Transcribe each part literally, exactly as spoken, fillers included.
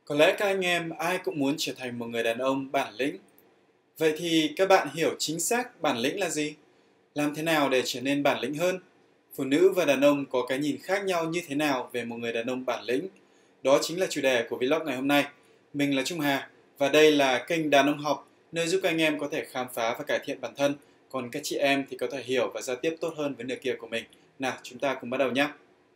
Có lẽ các anh em ai cũng muốn trở thành một người đàn ông bản lĩnh. Vậy thì các bạn hiểu chính xác bản lĩnh là gì? Làm thế nào để trở nên bản lĩnh hơn? Phụ nữ và đàn ông có cái nhìn khác nhau như thế nào về một người đàn ông bản lĩnh? Đó chính là chủ đề của vlog ngày hôm nay. Mình là Trung Hà và đây là kênh Đàn ông học, nơi giúp các anh em có thể khám phá và cải thiện bản thân. Còn các chị em thì có thể hiểu và giao tiếp tốt hơn với nửa kia của mình. Nào, chúng ta cùng bắt đầu nhé!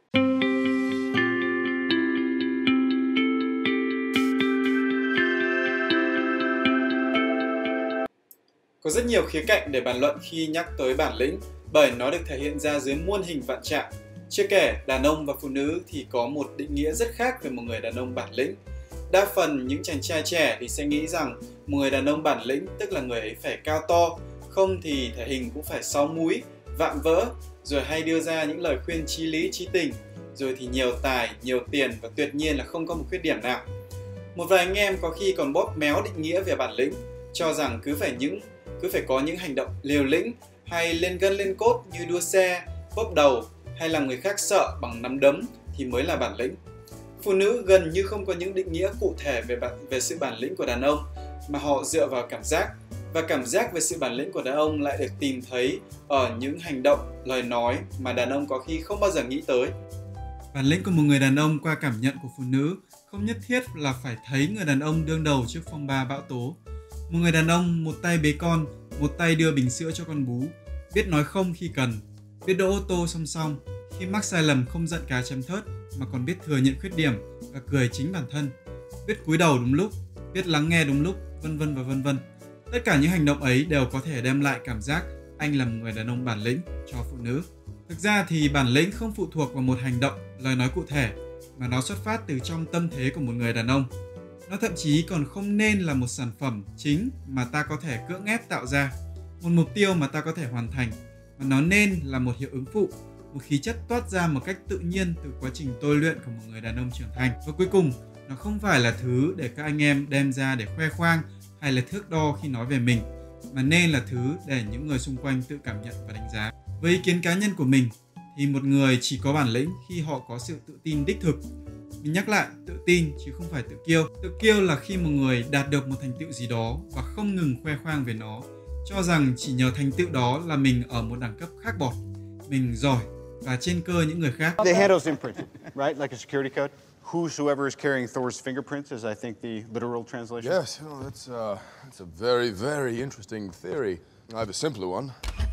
Có rất nhiều khía cạnh để bàn luận khi nhắc tới bản lĩnh, bởi nó được thể hiện ra dưới muôn hình vạn trạng. Chưa kể, đàn ông và phụ nữ thì có một định nghĩa rất khác về một người đàn ông bản lĩnh. Đa phần những chàng trai trẻ thì sẽ nghĩ rằng một người đàn ông bản lĩnh tức là người ấy phải cao to, không thì thể hình cũng phải sáu múi, vạm vỡ, rồi hay đưa ra những lời khuyên chí lý chí tình, rồi thì nhiều tài, nhiều tiền và tuyệt nhiên là không có một khuyết điểm nào. Một vài anh em có khi còn bóp méo định nghĩa về bản lĩnh, cho rằng cứ phải những cứ phải có những hành động liều lĩnh hay lên gân lên cốt như đua xe, bóp đầu hay làm người khác sợ bằng nắm đấm thì mới là bản lĩnh. Phụ nữ gần như không có những định nghĩa cụ thể về bản, về sự bản lĩnh của đàn ông, mà họ dựa vào cảm giác, và cảm giác về sự bản lĩnh của đàn ông lại được tìm thấy ở những hành động, lời nói mà đàn ông có khi không bao giờ nghĩ tới. Bản lĩnh của một người đàn ông qua cảm nhận của phụ nữ không nhất thiết là phải thấy người đàn ông đương đầu trước phong ba bão tố. Một người đàn ông một tay bế con, một tay đưa bình sữa cho con bú, biết nói không khi cần, biết đỗ ô tô song song, khi mắc sai lầm không giận cá chém thớt mà còn biết thừa nhận khuyết điểm và cười chính bản thân, biết cúi đầu đúng lúc, biết lắng nghe đúng lúc, vân vân và vân vân. Tất cả những hành động ấy đều có thể đem lại cảm giác anh là một người đàn ông bản lĩnh cho phụ nữ. Thực ra thì bản lĩnh không phụ thuộc vào một hành động, lời nói cụ thể, mà nó xuất phát từ trong tâm thế của một người đàn ông. Nó thậm chí còn không nên là một sản phẩm chính mà ta có thể cưỡng ép tạo ra, một mục tiêu mà ta có thể hoàn thành, mà nó nên là một hiệu ứng phụ, một khí chất toát ra một cách tự nhiên từ quá trình tôi luyện của một người đàn ông trưởng thành. Và cuối cùng, nó không phải là thứ để các anh em đem ra để khoe khoang hay là thước đo khi nói về mình, mà nên là thứ để những người xung quanh tự cảm nhận và đánh giá. Với ý kiến cá nhân của mình, thì một người chỉ có bản lĩnh khi họ có sự tự tin đích thực. Mình nhắc lại, tự tin chứ không phải tự kiêu. Tự kiêu là khi một người đạt được một thành tựu gì đó và không ngừng khoe khoang về nó, cho rằng chỉ nhờ thành tựu đó là mình ở một đẳng cấp khác bọt, mình giỏi và trên cơ những người khác. The handle's imprinted, right? Like a security code. Whosoever is carrying Thor's fingerprints is, I think, the literal translation. Yes, oh, that's, uh, that's a very, very interesting theory. I have a simpler one.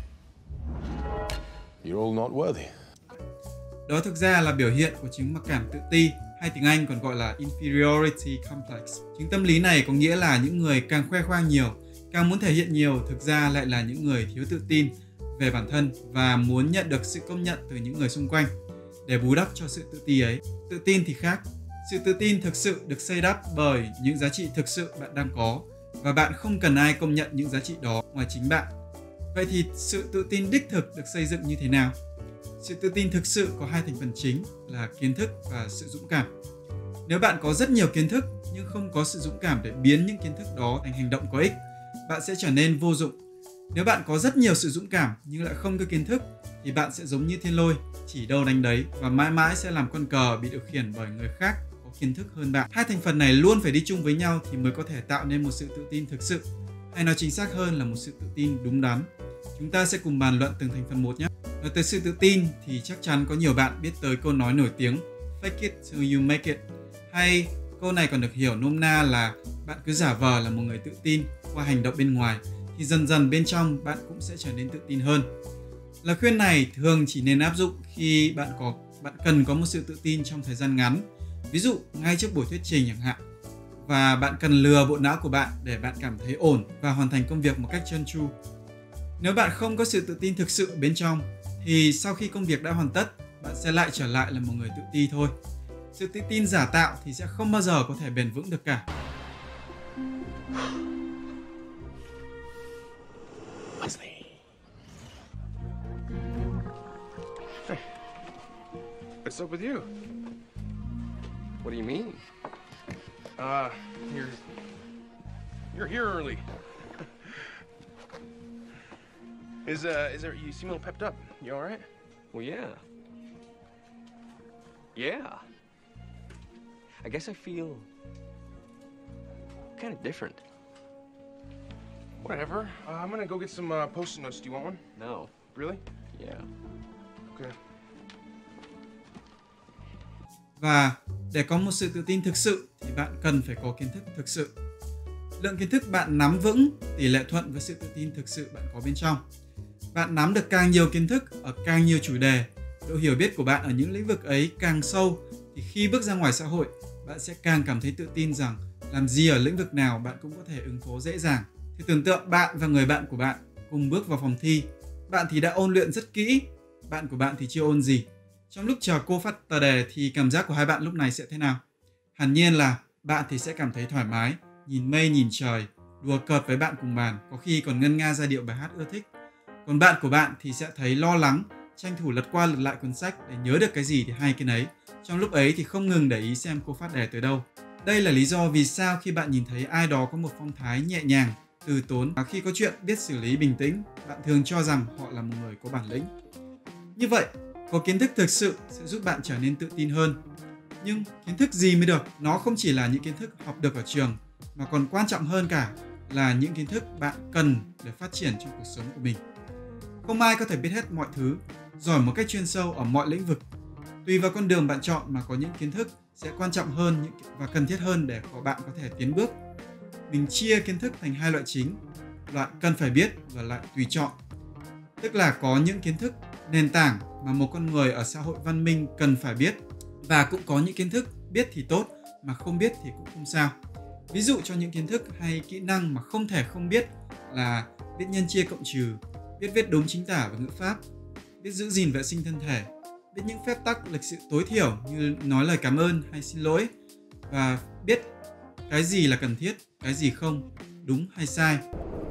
You're all not worthy. Đó thực ra là biểu hiện của chứng mặc cảm tự ti, hay tiếng Anh còn gọi là inferiority complex. Chứng tâm lý này có nghĩa là những người càng khoe khoang nhiều, càng muốn thể hiện nhiều, thực ra lại là những người thiếu tự tin về bản thân và muốn nhận được sự công nhận từ những người xung quanh để bù đắp cho sự tự ti ấy. Tự tin thì khác. Sự tự tin thực sự được xây đắp bởi những giá trị thực sự bạn đang có, và bạn không cần ai công nhận những giá trị đó ngoài chính bạn. Vậy thì sự tự tin đích thực được xây dựng như thế nào? Sự tự tin thực sự có hai thành phần chính là kiến thức và sự dũng cảm. Nếu bạn có rất nhiều kiến thức nhưng không có sự dũng cảm để biến những kiến thức đó thành hành động có ích, bạn sẽ trở nên vô dụng. Nếu bạn có rất nhiều sự dũng cảm nhưng lại không có kiến thức, thì bạn sẽ giống như thiên lôi, chỉ đâu đánh đấy và mãi mãi sẽ làm con cờ bị điều khiển bởi người khác có kiến thức hơn bạn. Hai thành phần này luôn phải đi chung với nhau thì mới có thể tạo nên một sự tự tin thực sự, hay nói chính xác hơn là một sự tự tin đúng đắn. Chúng ta sẽ cùng bàn luận từng thành phần một nhé. Nói tới sự tự tin thì chắc chắn có nhiều bạn biết tới câu nói nổi tiếng Fake it till you make it, hay câu này còn được hiểu nôm na là bạn cứ giả vờ là một người tự tin qua hành động bên ngoài thì dần dần bên trong bạn cũng sẽ trở nên tự tin hơn. Lời khuyên này thường chỉ nên áp dụng khi bạn có bạn cần có một sự tự tin trong thời gian ngắn, ví dụ ngay trước buổi thuyết trình chẳng hạn, và bạn cần lừa bộ não của bạn để bạn cảm thấy ổn và hoàn thành công việc một cách trơn tru. Nếu bạn không có sự tự tin thực sự bên trong thì sau khi công việc đã hoàn tất, bạn sẽ lại trở lại là một người tự ti thôi. Sự tự tin giả tạo thì sẽ không bao giờ có thể bền vững được cả. Leslie. Hey, What's up with you? What do you mean? Uh, you're... You're here early. Is, uh, is there... You seem a little pepped up. You alright? Well, yeah. Yeah. I guess I feel kind of different. Whatever. Uh, I'm gonna go get some uh, post-it notes. Do you want one? No. Really? Yeah. Okay. Và để có một sự tự tin thực sự thì bạn cần phải có kiến thức thực sự. Lượng kiến thức bạn nắm vững tỷ lệ thuận với sự tự tin thực sự bạn có bên trong. Bạn nắm được càng nhiều kiến thức ở càng nhiều chủ đề, độ hiểu biết của bạn ở những lĩnh vực ấy càng sâu, thì khi bước ra ngoài xã hội, bạn sẽ càng cảm thấy tự tin rằng làm gì ở lĩnh vực nào bạn cũng có thể ứng phó dễ dàng. Thì tưởng tượng bạn và người bạn của bạn cùng bước vào phòng thi. Bạn thì đã ôn luyện rất kỹ, bạn của bạn thì chưa ôn gì. Trong lúc chờ cô phát tờ đề thì cảm giác của hai bạn lúc này sẽ thế nào? Hẳn nhiên là bạn thì sẽ cảm thấy thoải mái, nhìn mây nhìn trời, đùa cợt với bạn cùng bàn, có khi còn ngân nga giai điệu bài hát ưa thích. Còn bạn của bạn thì sẽ thấy lo lắng, tranh thủ lật qua lật lại cuốn sách để nhớ được cái gì thì hay cái nấy. Trong lúc ấy thì không ngừng để ý xem cô phát đề tới đâu. Đây là lý do vì sao khi bạn nhìn thấy ai đó có một phong thái nhẹ nhàng, từ tốn và khi có chuyện biết xử lý bình tĩnh, bạn thường cho rằng họ là một người có bản lĩnh. Như vậy, có kiến thức thực sự sẽ giúp bạn trở nên tự tin hơn. Nhưng kiến thức gì mới được? Nó không chỉ là những kiến thức học được ở trường, mà còn quan trọng hơn cả là những kiến thức bạn cần để phát triển trong cuộc sống của mình. Không ai có thể biết hết mọi thứ, giỏi một cách chuyên sâu ở mọi lĩnh vực. Tùy vào con đường bạn chọn mà có những kiến thức sẽ quan trọng hơn và cần thiết hơn để có bạn có thể tiến bước. Mình chia kiến thức thành hai loại chính, loại cần phải biết và loại tùy chọn. Tức là có những kiến thức nền tảng mà một con người ở xã hội văn minh cần phải biết, và cũng có những kiến thức biết thì tốt mà không biết thì cũng không sao. Ví dụ cho những kiến thức hay kỹ năng mà không thể không biết là biết nhân chia cộng trừ, biết viết đúng chính tả và ngữ pháp, biết giữ gìn vệ sinh thân thể, biết những phép tắc lịch sự tối thiểu như nói lời cảm ơn hay xin lỗi, và biết cái gì là cần thiết, cái gì không, đúng hay sai.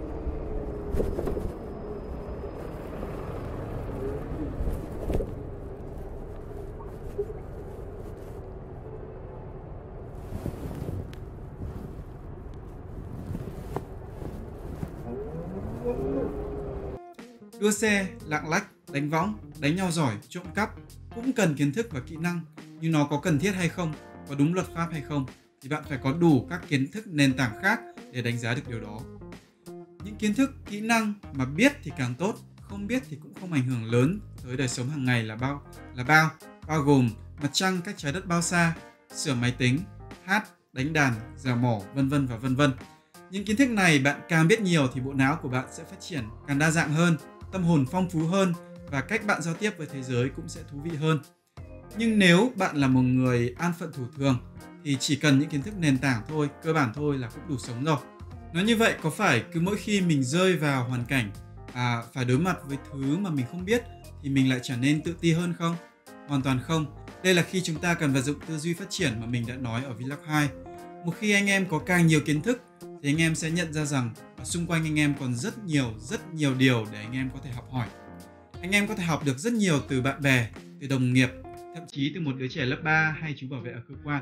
Đua xe, lạng lách, đánh võng, đánh nhau giỏi, trộm cắp cũng cần kiến thức và kỹ năng, nhưng nó có cần thiết hay không, có đúng luật pháp hay không thì bạn phải có đủ các kiến thức nền tảng khác để đánh giá được điều đó. Những kiến thức, kỹ năng mà biết thì càng tốt, không biết thì cũng không ảnh hưởng lớn tới đời sống hàng ngày là bao là bao, bao gồm mặt trăng cách trái đất bao xa, sửa máy tính, hát, đánh đàn, rào mỏ, vân vân và vân vân. Những kiến thức này bạn càng biết nhiều thì bộ não của bạn sẽ phát triển càng đa dạng hơn, tâm hồn phong phú hơn và cách bạn giao tiếp với thế giới cũng sẽ thú vị hơn. Nhưng nếu bạn là một người an phận thủ thường thì chỉ cần những kiến thức nền tảng thôi, cơ bản thôi là cũng đủ sống rồi. Nói như vậy có phải cứ mỗi khi mình rơi vào hoàn cảnh à, phải đối mặt với thứ mà mình không biết thì mình lại trở nên tự ti hơn không? Hoàn toàn không. Đây là khi chúng ta cần vận dụng tư duy phát triển mà mình đã nói ở vlog hai. Một khi anh em có càng nhiều kiến thức thì anh em sẽ nhận ra rằng ở xung quanh anh em còn rất nhiều, rất nhiều điều để anh em có thể học hỏi. Anh em có thể học được rất nhiều từ bạn bè, từ đồng nghiệp, thậm chí từ một đứa trẻ lớp ba hay chú bảo vệ ở cơ quan.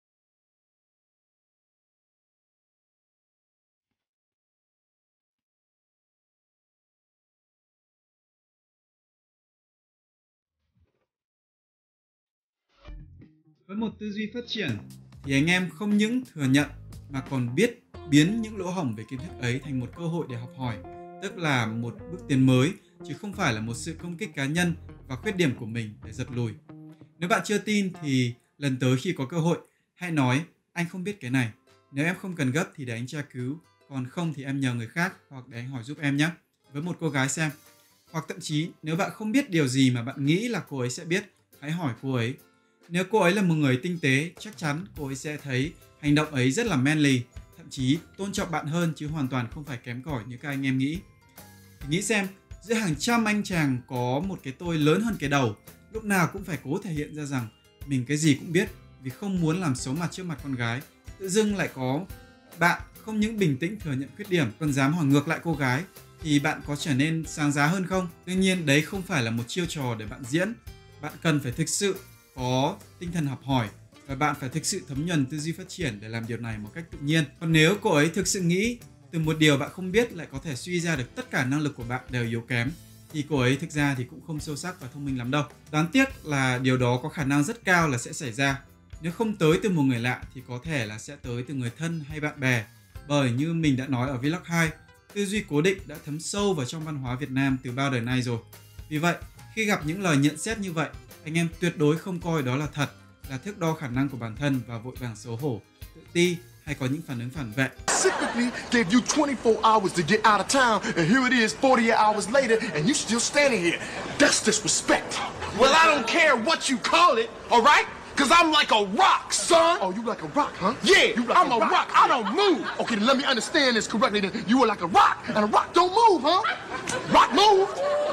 Với một tư duy phát triển thì anh em không những thừa nhận mà còn biết biến những lỗ hổng về kiến thức ấy thành một cơ hội để học hỏi, tức là một bước tiến mới chứ không phải là một sự công kích cá nhân và khuyết điểm của mình để giật lùi. Nếu bạn chưa tin thì lần tới khi có cơ hội hãy nói anh không biết cái này. Nếu em không cần gấp thì để anh tra cứu, còn không thì em nhờ người khác hoặc để anh hỏi giúp em nhé. Với một cô gái xem. Hoặc thậm chí nếu bạn không biết điều gì mà bạn nghĩ là cô ấy sẽ biết, hãy hỏi cô ấy. Nếu cô ấy là một người tinh tế, chắc chắn cô ấy sẽ thấy hành động ấy rất là manly, thậm chí tôn trọng bạn hơn chứ hoàn toàn không phải kém cỏi như các anh em nghĩ. Thì nghĩ xem, giữa hàng trăm anh chàng có một cái tôi lớn hơn cái đầu, lúc nào cũng phải cố thể hiện ra rằng mình cái gì cũng biết vì không muốn làm xấu mặt trước mặt con gái. Tự dưng lại có bạn không những bình tĩnh thừa nhận khuyết điểm còn dám hỏi ngược lại cô gái thì bạn có trở nên sáng giá hơn không? Đương nhiên đấy không phải là một chiêu trò để bạn diễn. Bạn cần phải thực sự có tinh thần học hỏi và bạn phải thực sự thấm nhuần tư duy phát triển để làm điều này một cách tự nhiên. Còn nếu cô ấy thực sự nghĩ từ một điều bạn không biết lại có thể suy ra được tất cả năng lực của bạn đều yếu kém thì cô ấy thực ra thì cũng không sâu sắc và thông minh lắm đâu. Đáng tiếc là điều đó có khả năng rất cao là sẽ xảy ra. Nếu không tới từ một người lạ thì có thể là sẽ tới từ người thân hay bạn bè Bởi như mình đã nói ở vlog hai, tư duy cố định đã thấm sâu vào trong văn hóa Việt Nam từ bao đời nay rồi. Vì vậy, khi gặp những lời nhận xét như vậy, anh em tuyệt đối không coi đó là thật, là thước đo khả năng của bản thân và vội vàng xấu hổ, tự ti hay có những phản ứng phản vệ. Specifically gave you twenty-four hours to get out of town, and here it is forty-eight hours later, and you still standing here. That's disrespect. Well, I don't care what you call it, all right? Because I'm like a rock, son. Oh, you like a rock, huh? Yeah, you like I'm a rock. rock. I don't move. Okay, then let me understand this correctly. Then you are like a rock, and a rock don't move, huh? Rock move.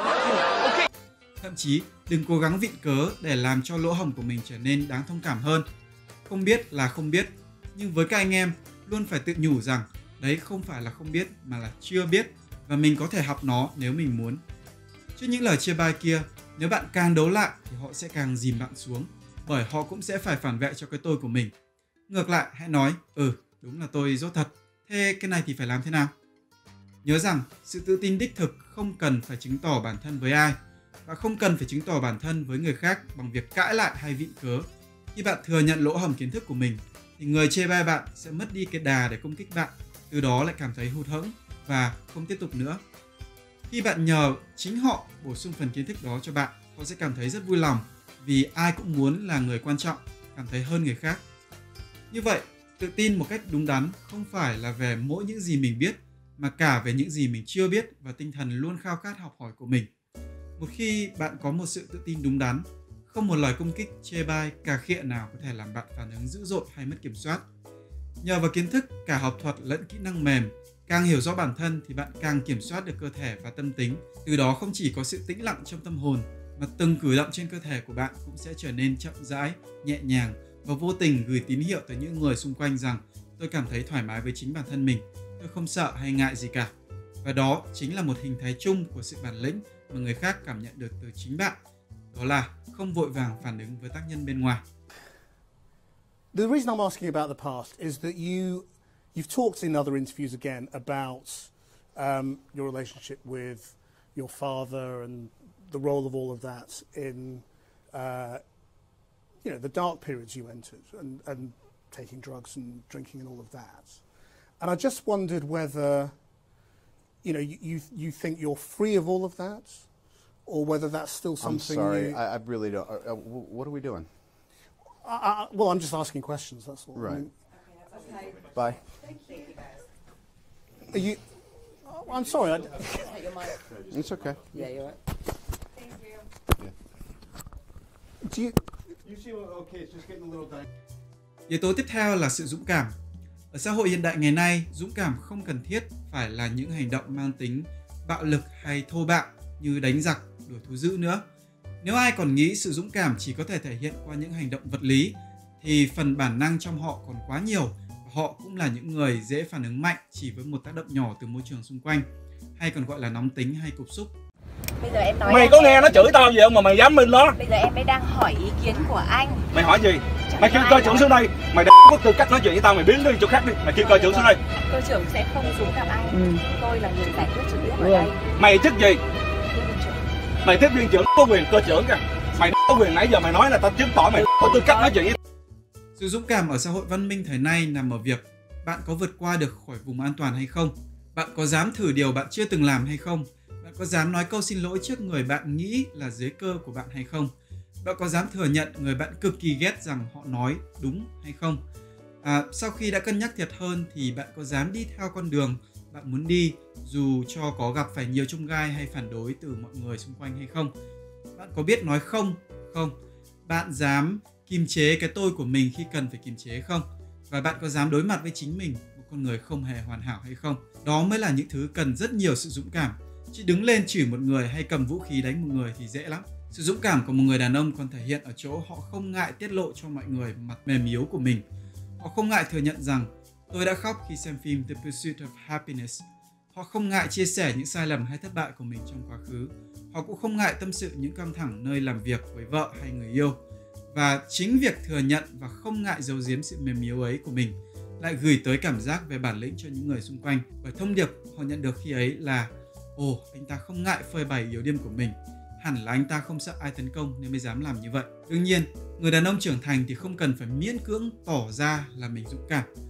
Okay. Thậm chí, đừng cố gắng vịn cớ để làm cho lỗ hổng của mình trở nên đáng thông cảm hơn. Không biết là không biết, nhưng với các anh em, luôn phải tự nhủ rằng đấy không phải là không biết mà là chưa biết, và mình có thể học nó nếu mình muốn. Trước những lời chê bai kia, nếu bạn càng đấu lại thì họ sẽ càng dìm bạn xuống, bởi họ cũng sẽ phải phản vệ cho cái tôi của mình. Ngược lại, hãy nói, ừ, đúng là tôi dốt thật, thế cái này thì phải làm thế nào? Nhớ rằng, sự tự tin đích thực không cần phải chứng tỏ bản thân với ai, và không cần phải chứng tỏ bản thân với người khác bằng việc cãi lại hay vịn cớ. Khi bạn thừa nhận lỗ hổng kiến thức của mình, thì người chê bai bạn sẽ mất đi cái đà để công kích bạn, từ đó lại cảm thấy hụt hẫng và không tiếp tục nữa. Khi bạn nhờ chính họ bổ sung phần kiến thức đó cho bạn, họ sẽ cảm thấy rất vui lòng, vì ai cũng muốn là người quan trọng, cảm thấy hơn người khác. Như vậy, tự tin một cách đúng đắn không phải là về mỗi những gì mình biết, mà cả về những gì mình chưa biết và tinh thần luôn khao khát học hỏi của mình. Một khi bạn có một sự tự tin đúng đắn, không một lời công kích, chê bai, cà khịa nào có thể làm bạn phản ứng dữ dội hay mất kiểm soát. Nhờ vào kiến thức, cả học thuật lẫn kỹ năng mềm, càng hiểu rõ bản thân thì bạn càng kiểm soát được cơ thể và tâm tính. Từ đó không chỉ có sự tĩnh lặng trong tâm hồn, mà từng cử động trên cơ thể của bạn cũng sẽ trở nên chậm rãi, nhẹ nhàng và vô tình gửi tín hiệu tới những người xung quanh rằng tôi cảm thấy thoải mái với chính bản thân mình, tôi không sợ hay ngại gì cả. Và đó chính là một hình thái chung của sự bản lĩnh mà người khác cảm nhận được từ chính bạn. Đó là không vội vàng phản ứng với tác nhân bên ngoài. The reason I'm asking about the past is that you, you've talked in other interviews again about um, your relationship with your father and the role of all of that in, uh, you know, the dark periods you entered and, and taking drugs and drinking and all of that. And I just wondered whether, you know, you, you, you think you're free of all of that, or whether that's still something. I'm sorry, you... I, I really don't. Uh, uh, what are we doing? I, I, well, I'm just asking questions, that's all. Right. I mean, Okay. Bye. Thank you, guys. are you, oh, I'm sorry. I, Take your mic. It's okay. Yeah, you're right. Thank you. do you, You seem okay. It's just getting a little done. Yếu tố tiếp theo là sự dũng cảm. Ở xã hội hiện đại ngày nay, dũng cảm không cần thiết phải là những hành động mang tính bạo lực hay thô bạo như đánh giặc, đuổi thú dữ nữa. Nếu ai còn nghĩ sự dũng cảm chỉ có thể thể hiện qua những hành động vật lý, thì phần bản năng trong họ còn quá nhiều. Họ cũng là những người dễ phản ứng mạnh chỉ với một tác động nhỏ từ môi trường xung quanh, hay còn gọi là nóng tính hay cục xúc. Bây giờ em nói Mày có nghe nó chửi tao gì không mà mày dám minh nó? Bây giờ em mới đang hỏi ý kiến của anh. Mày hỏi gì? Mày kêu cơ trưởng xuống đây. Mày đã có tư cách nói chuyện với tao, mày biến đi chỗ khác đi. Mày kêu cơ trưởng xuống đây. Cơ trưởng sẽ không xuống gặp anh. Ừ. Tôi là người giải quyết trực tiếp ở ừ. đây. Mày chức gì? Mày tiếp viên trưởng có quyền cơ trưởng kìa. Mày có quyền nãy giờ mày nói là tao chứng tỏ mày có tư cách nói chuyện với. Sự dũng cảm ở xã hội văn minh thời nay nằm ở việc bạn có vượt qua được khỏi vùng an toàn hay không? Bạn có dám thử điều bạn chưa từng làm hay không? Bạn có dám nói câu xin lỗi trước người bạn nghĩ là dưới cơ của bạn hay không? Bạn có dám thừa nhận người bạn cực kỳ ghét rằng họ nói đúng hay không? À, sau khi đã cân nhắc thiệt hơn thì bạn có dám đi theo con đường bạn muốn đi dù cho có gặp phải nhiều chông gai hay phản đối từ mọi người xung quanh hay không? Bạn có biết nói không? Không. Bạn dám kiềm chế cái tôi của mình khi cần phải kiềm chế không? Và bạn có dám đối mặt với chính mình, một con người không hề hoàn hảo hay không? Đó mới là những thứ cần rất nhiều sự dũng cảm. Chứ đứng lên chửi một người hay cầm vũ khí đánh một người thì dễ lắm. Sự dũng cảm của một người đàn ông còn thể hiện ở chỗ họ không ngại tiết lộ cho mọi người mặt mềm yếu của mình. Họ không ngại thừa nhận rằng tôi đã khóc khi xem phim The Pursuit of Happiness. Họ không ngại chia sẻ những sai lầm hay thất bại của mình trong quá khứ. Họ cũng không ngại tâm sự những căng thẳng nơi làm việc với vợ hay người yêu. Và chính việc thừa nhận và không ngại giấu giếm sự mềm yếu ấy của mình lại gửi tới cảm giác về bản lĩnh cho những người xung quanh. Bởi thông điệp họ nhận được khi ấy là ồ, anh ta không ngại phơi bày yếu điểm của mình. Hẳn là anh ta không sợ ai tấn công nên mới dám làm như vậy. Đương nhiên, người đàn ông trưởng thành thì không cần phải miễn cưỡng tỏ ra là mình dũng cảm. Họ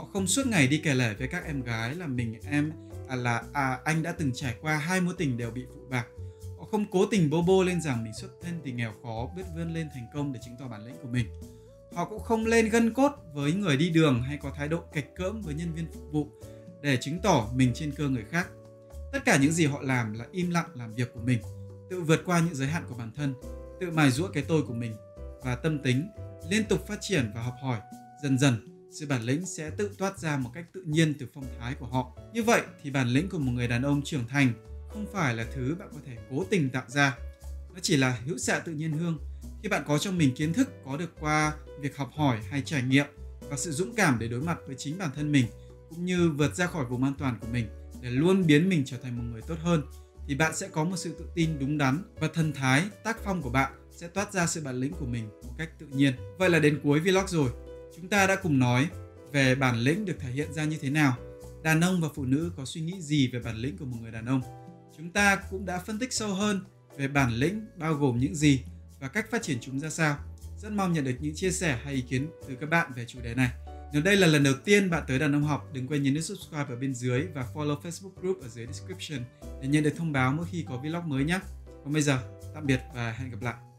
Họ không suốt ngày đi kể lể với các em gái là mình em à, là à, anh đã từng trải qua hai mối tình đều bị phụ bạc. Họ không cố tình bô bô lên rằng mình xuất thân từ nghèo khó, biết vươn lên thành công để chứng tỏ bản lĩnh của mình. Họ cũng không lên gân cốt với người đi đường hay có thái độ kệch cỡm với nhân viên phục vụ để chứng tỏ mình trên cơ người khác. Tất cả những gì họ làm là im lặng làm việc của mình, tự vượt qua những giới hạn của bản thân, tự mài giũa cái tôi của mình và tâm tính, liên tục phát triển và học hỏi. Dần dần, sự bản lĩnh sẽ tự toát ra một cách tự nhiên từ phong thái của họ. Như vậy thì bản lĩnh của một người đàn ông trưởng thành không phải là thứ bạn có thể cố tình tạo ra. Nó chỉ là hữu xạ tự nhiên hương khi bạn có trong mình kiến thức có được qua việc học hỏi hay trải nghiệm và sự dũng cảm để đối mặt với chính bản thân mình, cũng như vượt ra khỏi vùng an toàn của mình để luôn biến mình trở thành một người tốt hơn, thì bạn sẽ có một sự tự tin đúng đắn và thần thái, tác phong của bạn sẽ toát ra sự bản lĩnh của mình một cách tự nhiên. Vậy là đến cuối vlog rồi, chúng ta đã cùng nói về bản lĩnh được thể hiện ra như thế nào, đàn ông và phụ nữ có suy nghĩ gì về bản lĩnh của một người đàn ông. Chúng ta cũng đã phân tích sâu hơn về bản lĩnh bao gồm những gì và cách phát triển chúng ra sao. Rất mong nhận được những chia sẻ hay ý kiến từ các bạn về chủ đề này. Nếu đây là lần đầu tiên bạn tới Đàn Ông Học, đừng quên nhấn nút subscribe ở bên dưới và follow Facebook group ở dưới description để nhận được thông báo mỗi khi có vlog mới nhé. Còn bây giờ, tạm biệt và hẹn gặp lại.